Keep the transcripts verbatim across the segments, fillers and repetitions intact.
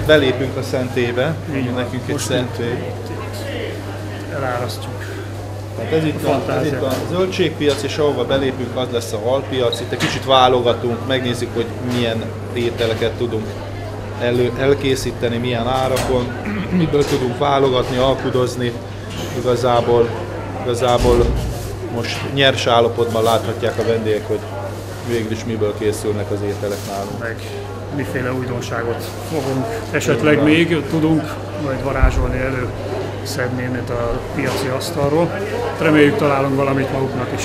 belépünk a szentélybe, ami nekünk egy szentély. Elárasztjuk. Tehát ez itt, a, ez itt a zöldségpiac, és ahova belépünk, az lesz a halpiac. Itt egy kicsit válogatunk, megnézzük, hogy milyen ételeket tudunk elő, elkészíteni, milyen árakon, miből tudunk válogatni, alkudozni. Igazából, igazából most nyers állapotban láthatják a vendégek, hogy végül is miből készülnek az ételek nálunk. Meg miféle újdonságot fogunk esetleg még tudunk majd varázsolni elő, szedni itt a piaci asztalról. Reméljük találunk valamit maguknak is.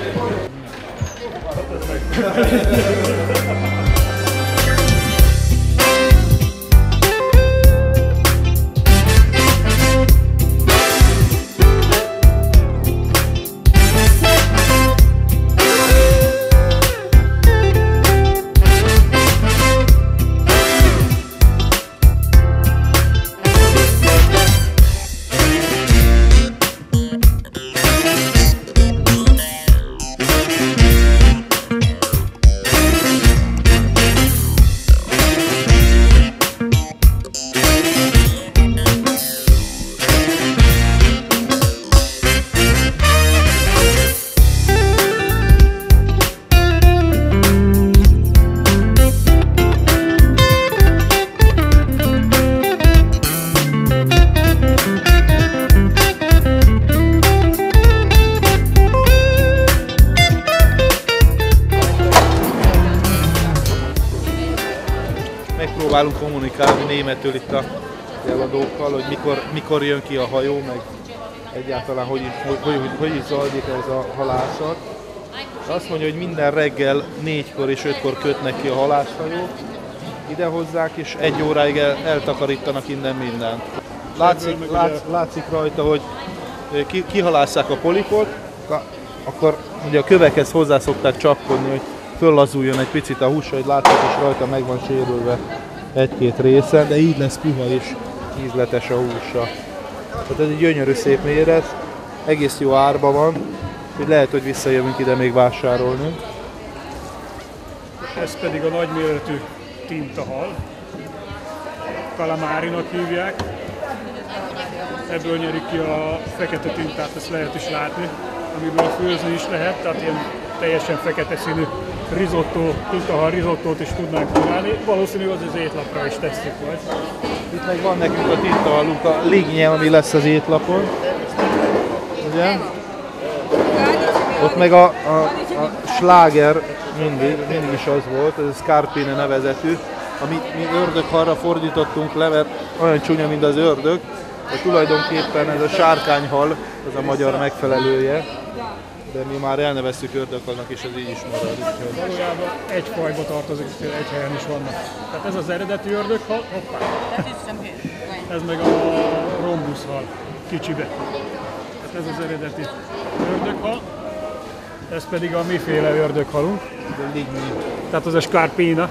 Megpróbálunk kommunikálni németül itt a eladókkal, hogy mikor, mikor jön ki a hajó, meg egyáltalán hogy, hogy, hogy, hogy is zajlik ez a halászat. Azt mondja, hogy minden reggel négykor és ötkor kötnek ki a halászhajók, idehozzák és egy óráig el, eltakarítanak innen mindent. Látszik, látsz, látszik rajta, hogy ki, kihalásszák a polipot, akkor ugye a kövekhez hozzá szokták csapkodni, hogy föllazuljon egy picit a hús, hogy látszik, és rajta meg van sérülve egy-két része, de így lesz puha és ízletes a húsa. Tehát ez egy gyönyörű szép méret, egész jó árba van, hogy lehet, hogy visszajövünk ide még vásárolni. Ez pedig a nagyméretű tintahal, kalamárinak hívják. Ebből nyerik ki a fekete tintát, ezt lehet is látni, amiből főzni is lehet, tehát ilyen teljesen fekete színű risotto, tintahal risottót is tudnánk csinálni. Valószínű az az étlapra is tesszük majd. Itt meg van nekünk a tintahalunk, a lignye, ami lesz az étlapon. Ugye? Ott meg a, a, a sláger mindig, mindig is az volt, ez a scarpine nevezetű, amit mi ördöghalra fordítottunk le, mert olyan csúnya, mint az ördög, de tulajdonképpen ez a sárkányhal, ez a magyar megfelelője, de mi már elneveztük ördöghalnak, és ez így is marad. Valójában egy fajba tartozik, egy helyen is vannak. Tehát ez az eredeti ördöghal, hoppá. Ez meg a rombuszhal, kicsibe. Tehát ez az eredeti ördöghal, ez pedig a miféle ördöghalunk. Tehát az a scarpina.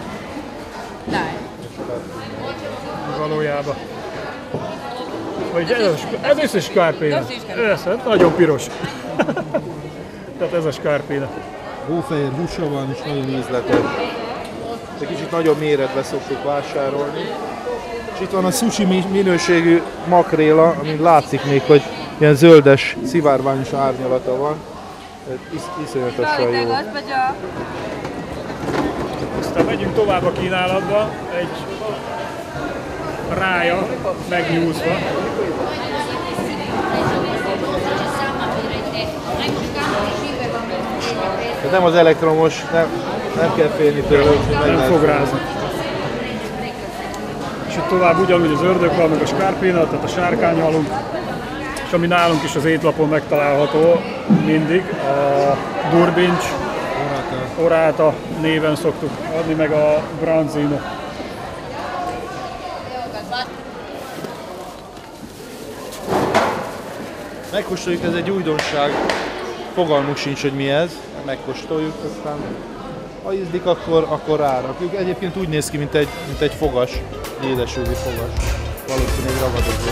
Valójában. Vagy ez, a, ez is a scarpina. Ez nagyon piros. Tehát ez a scarpina. Hófehér húsa van, és nagyon ízletes. Egy kicsit nagyobb méretbe szoktuk vásárolni. És itt van a sushi minőségű makréla, amin látszik még, hogy ilyen zöldes, szivárványos árnyalata van. Is, iszonyatosan jó. Aztán megyünk tovább a kínálatba, egy rája megnyúzva. Ez nem az elektromos, nem, nem kell félni tőle, hogy nem fog rázni. És itt tovább ugyanúgy az ördöghal, meg a scarpina, tehát a sárkányhalunk, és ami nálunk is az étlapon megtalálható mindig, a durbincs, orata, orata néven szoktuk adni, meg a branzino. Megkóstoljuk, ez egy újdonság, fogalmunk sincs, hogy mi ez, megkóstoljuk, aztán ha ízlik, akkor, akkor rárakjuk. Egyébként úgy néz ki, mint egy, mint egy fogas, édesülvi fogas, valószínűleg ragadozó.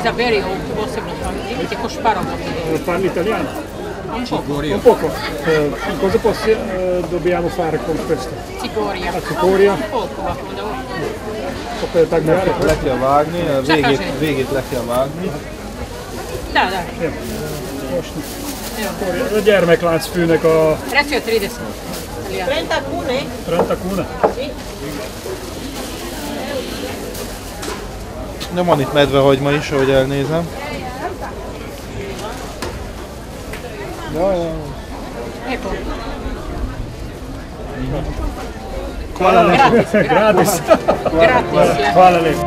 Saverio, possiamo fare che cosparo Parli italiano? un po'. Un poco. Eh, cosa possi- eh, dobbiamo fare con questo? Cicoria. A cicoria? Un poco, ma quando Akkor tagoljátok Le kell vágni, a végét, végét le kell vágni. Da, da. most. A gyermekláncfűnek a Prezzo è tredici. trenta cune? trenta kuna. De van itt medvehagyma is, ahogy elnézem. Ja, ja. Ecco. Gratis. Gratis. Gratis. ja. Hvala lepo.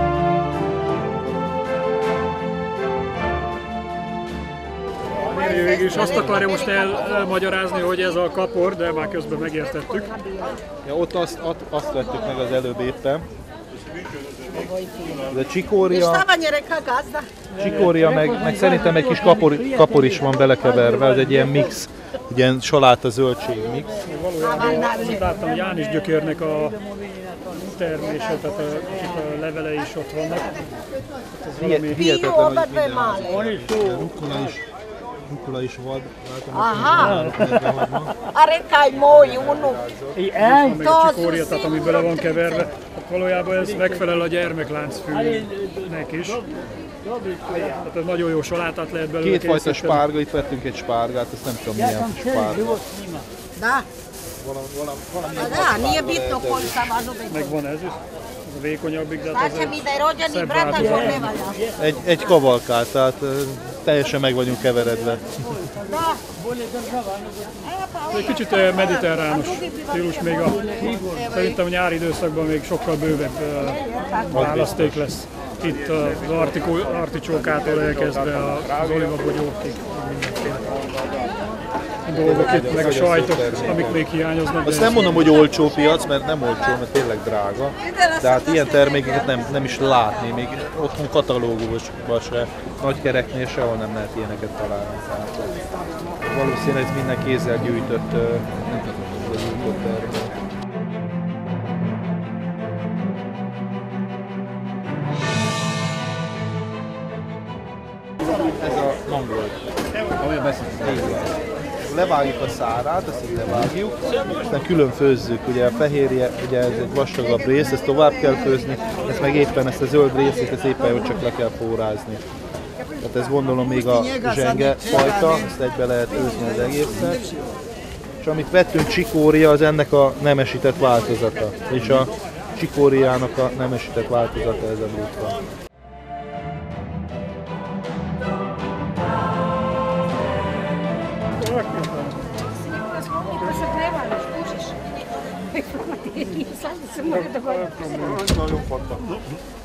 Végül is azt akarja most elmagyarázni, hogy ez a kapor, de már közben megértettük. Ja, ott azt, azt, azt vettük meg az előbb éppen. Ez a csikória, csikória meg, meg szerintem egy kis kapor, kapor is van belekeverve, ez egy ilyen mix, egy ilyen saláta zöldség mix. Valójában láttam, hogy Jánis gyökérnek a termése, tehát a, a levelei is ott vannak. Ez valami... Hihetetlen, hogy minden rukkola is, rukkola is vad. Aha! Arekaj mój unuk! Meg a csikória, tehát ami bele van keverve. Hát valójában ez megfelel a gyermekláncfűnek is. Tehát ez nagyon jó salátát lehet belőle Kétfajta készíteni. spárga, itt vettünk egy spárgát, ezt nem tudom milyen spárga. Da, Valami, valami, valami da, nije bitno koju sam važu biti. Megvan ez is. Ez a vékonyabbik, de hát Sad će ez mi egy da je rođeni szebb brat, változat. ako ne valja. egy, egy kavalkát, tehát ö, teljesen meg vagyunk keveredve. Da. Egy kicsit eh, mediterránus stílus, még a, szerintem a nyári időszakban még sokkal bővebb eh, választék lesz. Itt az artikó, articsókától elkezdve az olivabogyókig, mindenféle dolgok itt, meg a sajtok, amik még hiányoznak. Azt de nem mondom, hogy olcsó piac, mert nem olcsó, mert tényleg drága. De hát ilyen termékeket nem, nem is látni, még otthon katalógusban se, nagykereknél sehol nem lehet ilyeneket találni. Tehát valószínűleg ez minden kézzel gyűjtött, ö, nem tudom, ez gyűjtött termék. Ez a mangold. Ami beszélünk. Levágjuk a szárát, ezt így levágjuk, aztán külön főzzük, ugye a fehérje, ugye ez egy vastagabb rész, ezt tovább kell főzni, ezt meg éppen ezt a zöld részét, ezt éppen hogy csak le kell pórázni. Tehát ez gondolom még a zsenge fajta, ezt egybe lehet főzni az egészet. És amit vettünk, csikória, az ennek a nemesített változata, és a csikóriának a nemesített változata ez a bújtva. Nagyon fattak.